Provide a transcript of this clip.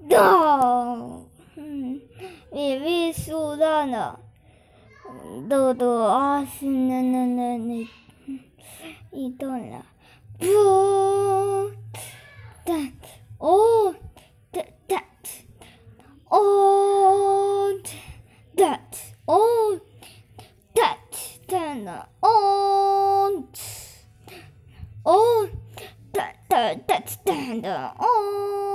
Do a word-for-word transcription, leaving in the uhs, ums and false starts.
咚！嗯，米粒输到了，豆豆啊是那那那那移动了，不，但哦，that that，哦，that，哦，that，蛋了，哦，哦，that that that 蛋的，哦。